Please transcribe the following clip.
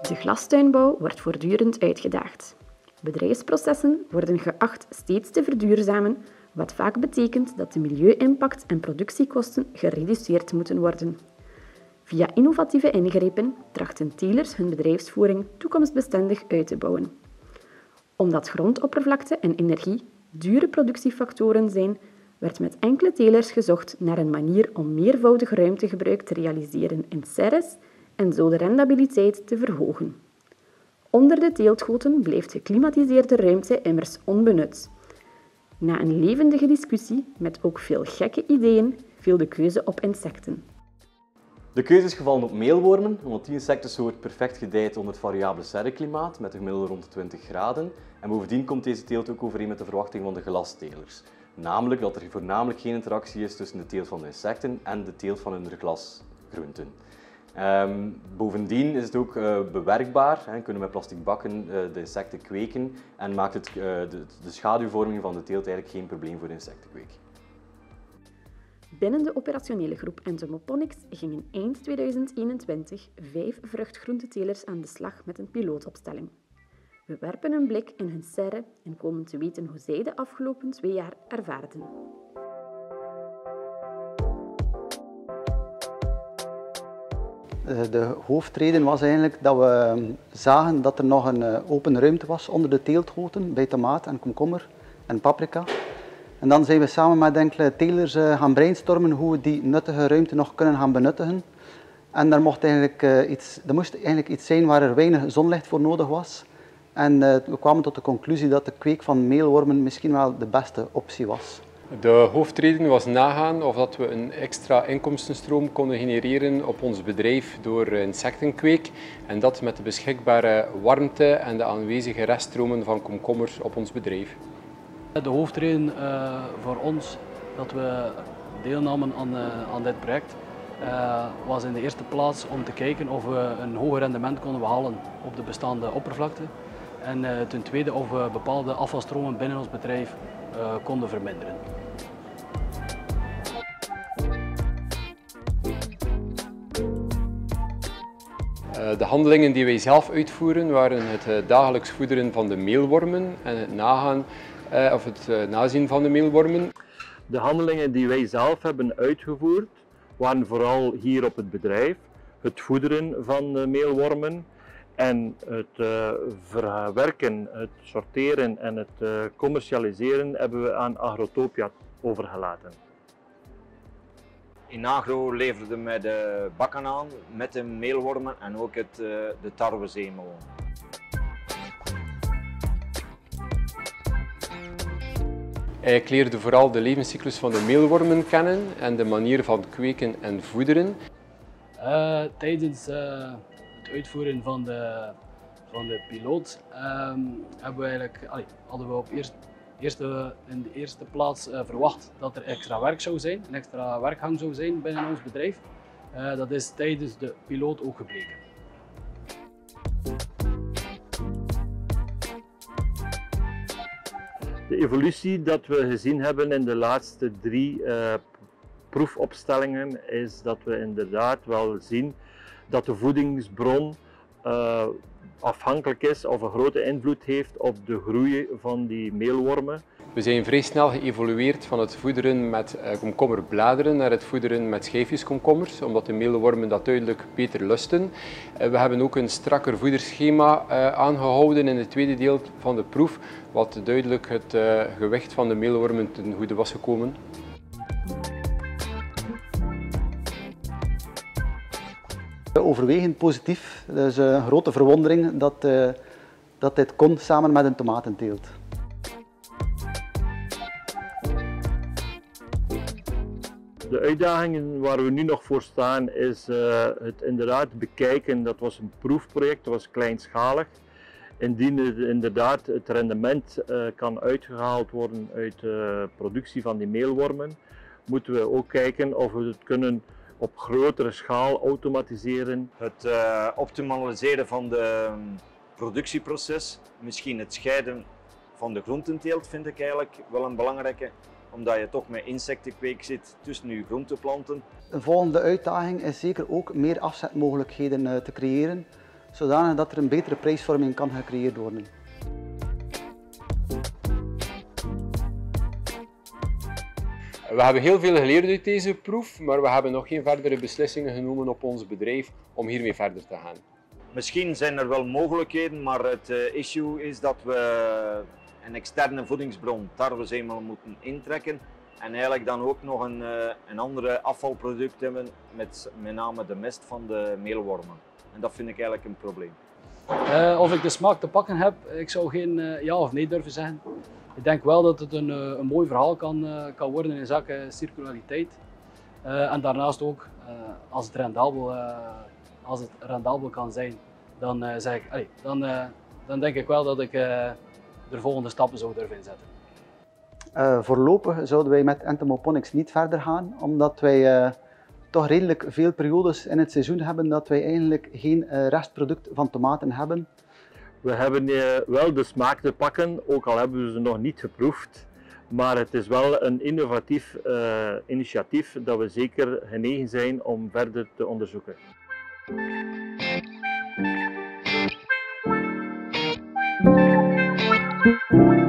De glastuinbouw wordt voortdurend uitgedaagd. Bedrijfsprocessen worden geacht steeds te verduurzamen, wat vaak betekent dat de milieu-impact en productiekosten gereduceerd moeten worden. Via innovatieve ingrepen trachten telers hun bedrijfsvoering toekomstbestendig uit te bouwen. Omdat grondoppervlakte en energie dure productiefactoren zijn, werd met enkele telers gezocht naar een manier om meervoudig ruimtegebruik te realiseren in serres en zo de rendabiliteit te verhogen. Onder de teeltgoten blijft geklimatiseerde ruimte immers onbenut. Na een levendige discussie met ook veel gekke ideeën viel de keuze op insecten. De keuze is gevallen op meelwormen, omdat die insectensoort perfect gedijt onder het variabele serreklimaat met een gemiddelde rond de 20 graden. En bovendien komt deze teelt ook overeen met de verwachting van de glastelers. Namelijk dat er voornamelijk geen interactie is tussen de teelt van de insecten en de teelt van hun glasgroenten. Bovendien is het ook bewerkbaar. We kunnen met plastic bakken de insecten kweken en maakt het, de schaduwvorming van de teelt eigenlijk geen probleem voor de insectenkweek. Binnen de operationele groep Entomoponics gingen eind 2021 5 vruchtgroentetelers aan de slag met een pilootopstelling. We werpen een blik in hun serre en komen te weten hoe zij de afgelopen 2 jaar ervaarden. De hoofdreden was eigenlijk dat we zagen dat er nog een open ruimte was onder de teeltgoten bij tomaat en komkommer en paprika. En dan zijn we samen met enkele telers gaan brainstormen hoe we die nuttige ruimte nog kunnen gaan benuttigen. En er moest eigenlijk iets zijn waar er weinig zonlicht voor nodig was. En we kwamen tot de conclusie dat de kweek van meelwormen misschien wel de beste optie was. De hoofdreden was nagaan of dat we een extra inkomstenstroom konden genereren op ons bedrijf door insectenkweek. En dat met de beschikbare warmte en de aanwezige reststromen van komkommers op ons bedrijf. De hoofdreden voor ons dat we deelnamen aan dit project was in de eerste plaats om te kijken of we een hoger rendement konden behalen op de bestaande oppervlakte. En ten tweede of we bepaalde afvalstromen binnen ons bedrijf konden verminderen. De handelingen die wij zelf uitvoeren waren het dagelijks voederen van de meelwormen en het nagaan of het nazien van de meelwormen. De handelingen die wij zelf hebben uitgevoerd waren vooral hier op het bedrijf. Het voederen van de meelwormen en het verwerken, het sorteren en het commercialiseren hebben we aan Agrotopia overgelaten. Inagro leverde mij de bakken aan met de meelwormen en ook de tarwezemel. Ik leerde vooral de levenscyclus van de meelwormen kennen en de manier van kweken en voederen. Tijdens het uitvoeren van de piloot hadden we in de eerste plaats verwacht dat er extra werk zou zijn, een extra werkgang zou zijn binnen ons bedrijf. Dat is tijdens de piloot ook gebleken. De evolutie dat we gezien hebben in de laatste 3 proefopstellingen is dat we inderdaad wel zien dat de voedingsbron afhankelijk is of een grote invloed heeft op de groei van die meelwormen. We zijn vrij snel geëvolueerd van het voederen met komkommerbladeren naar het voederen met schijfjes komkommers, omdat de meelwormen dat duidelijk beter lusten. We hebben ook een strakker voederschema aangehouden in het tweede deel van de proef, wat duidelijk het gewicht van de meelwormen ten goede was gekomen. Overwegend positief, dus een grote verwondering dat dit kon samen met een tomatenteelt. De uitdagingen waar we nu nog voor staan is het inderdaad bekijken. Dat was een proefproject, dat was kleinschalig. Indien inderdaad het rendement kan uitgehaald worden uit de productie van die meelwormen, moeten we ook kijken of we het kunnen op grotere schaal automatiseren. Het optimaliseren van het productieproces, misschien het scheiden van de groententeelt vind ik eigenlijk wel een belangrijke, omdat je toch met insectenkweek zit tussen je groenteplanten. Een volgende uitdaging is zeker ook meer afzetmogelijkheden te creëren. zodanig dat er een betere prijsvorming kan gecreëerd worden. We hebben heel veel geleerd uit deze proef, maar we hebben nog geen verdere beslissingen genomen op ons bedrijf om hiermee verder te gaan. Misschien zijn er wel mogelijkheden, maar het issue is dat we een externe voedingsbron, tarwezemel, moeten intrekken. En eigenlijk dan ook nog een andere afvalproduct hebben, met name de mest van de meelwormen. En dat vind ik eigenlijk een probleem. Of ik de smaak te pakken heb, ik zou geen ja of nee durven zeggen. Ik denk wel dat het een mooi verhaal kan worden in zaken circulariteit. En daarnaast ook, als het rendabel kan zijn, dan, dan denk ik wel dat ik de volgende stappen zou durven inzetten. Voorlopig zouden wij met entomoponics niet verder gaan, omdat wij toch redelijk veel periodes in het seizoen hebben dat wij eigenlijk geen restproduct van tomaten hebben. We hebben wel de smaak te pakken, ook al hebben we ze nog niet geproefd. Maar het is wel een innovatief initiatief dat we zeker genegen zijn om verder te onderzoeken.